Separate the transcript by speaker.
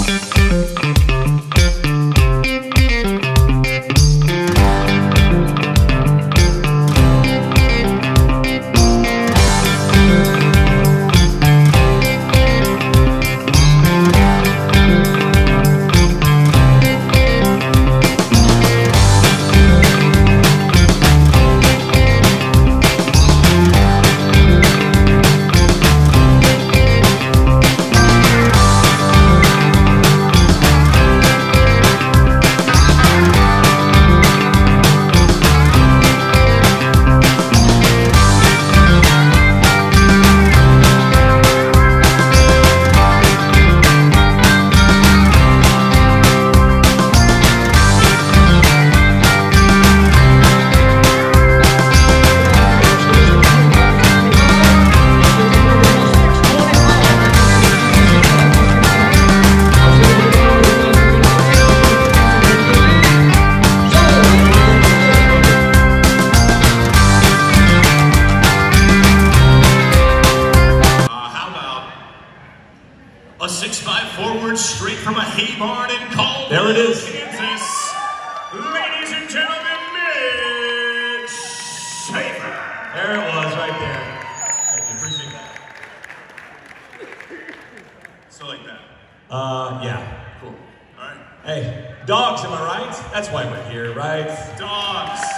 Speaker 1: There it is.
Speaker 2: Kansas, ladies and gentlemen, Mick Shaffer.
Speaker 1: There it was, right there. Thank you, appreciate that.
Speaker 2: So like that.
Speaker 1: Yeah, cool.
Speaker 2: All right.
Speaker 1: Hey, dogs, am I right? That's why we're here, right?
Speaker 2: Dogs.